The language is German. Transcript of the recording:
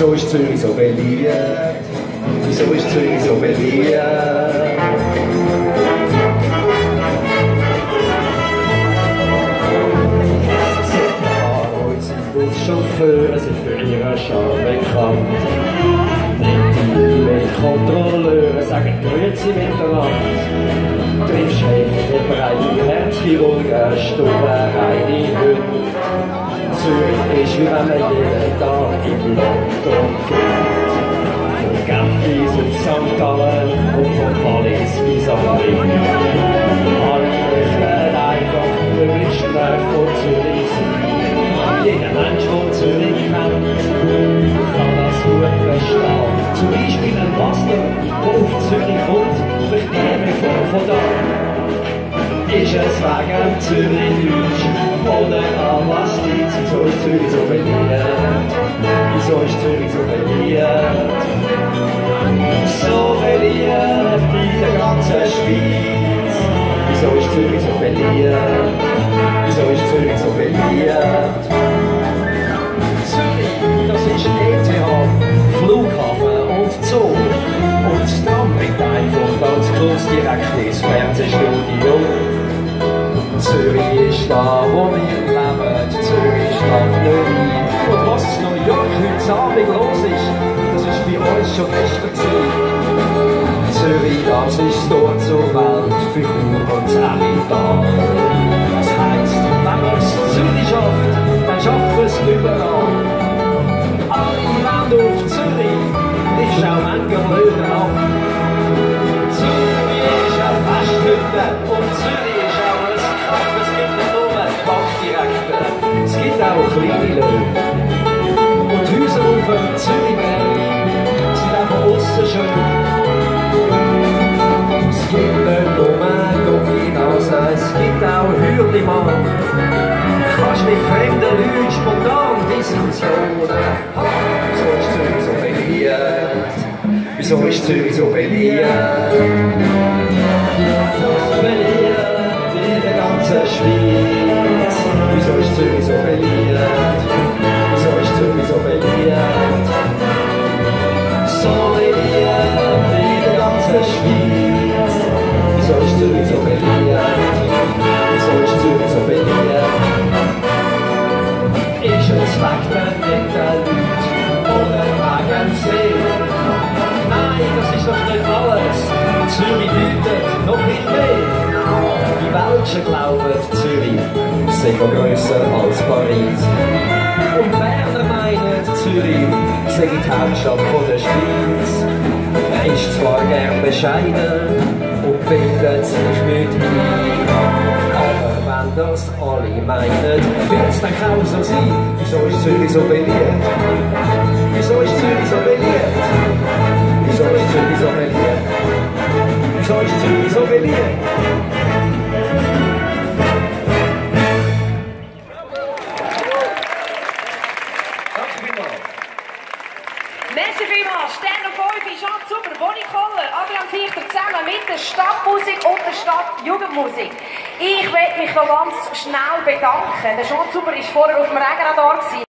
Wieso ist Zürich so beliebt? Wieso ist Zürich so beliebt? Buschauffeure sind für ihre Charme bekannt. Die Kontrolleure sagen Grüezi miteinander. Triffst einfach den breiten Herzchirurgen, sture reine Hunde. Zürich ist wie wenn man jeden Tag in London geht. Von Genf bis auf St. Gallen und von Paris bis an Ring. Alle möchten einfach möglichst nah von Zürich sein. Jeder Mensch, der Zürich kennt, kann das gut verstehen. Zum Beispiel ein Basler, der auf Zürich kommt, möchte nie mehr von da. Ist es wegen Zürich-Deutsch oder an was liegt? Wieso ist Zürich so beliebt? Wieso ist Zürich so beliebt? So beliebt in der ganzen Schweiz. Wieso ist Zürich so beliebt? Wieso ist Zürich so beliebt? Zürich, das ist ETH, Flughafen und Zoo. Und das Tram bringt einfach ganz kurz direkt ins Fernsehstudio. Zürich ist da, wo wir leben, Zürich schlaft nicht ein. Und was in New York heute Abend los ist, das ist bei uns schon gestern gewesen. Zürich, das ist dort zur Welt, für Chur und Emmental. Das heisst, wenn man es Zürich schafft, dann schafft man es überall. Alle wollen auf Zürich, ich schau manchmal Löwen ab. Zürich ist eine Festhütte und Zürich ist auch ein Kaff. Es gibt nicht nur Bankdirekte, es gibt auch kleine Löwen. Und Häuser auf dem Zürichberg sind auch von aussen schön. Es gibt nicht nur Guggenhaus, es gibt auch Hürlimann. Du kannst mit fremden Leuten spontan Diskussionen haben. Wieso ist Zürich so beliebt? Wieso ist Zürich so beliebt? So beliebt in der ganzen Schweiz. Wieso ist Zürich so beliebt? Wieso ist Zürich so beliebt? So beliebt in der ganzen Schweiz. Wieso ist Zürich so beliebt? Wieso ist Zürich so beliebt? Ist es wegen den netten Leuten oder wegen dem See? Nein, das ist doch nicht alles. Zürich bietet noch viel mehr. Die Welschen glauben, Zürich sei grösser als Paris. Und Berner meinen, Zürich sei die Hauptstadt von der Schweiz. Er ist zwar gern bescheiden und bildet sich nicht ein. Aber wenn das alle meinen, wird es dann auch so sein. Wieso ist Zürich so beliebt? Wieso ist Zürich so beliebt? Wieso ist Zürich so beliebt? Wieso ist Zürich so beliebt? Danke vielmals. Merci vielmals. Stern 5 ist schon super. Bonnie Koller, Adrian Fichter zusammen mit der Stadtmusik und der Stadtjugendmusik. Ich möchte mich noch ganz schnell bedanken. Der Jean Zuber war vorher auf dem Regenradar.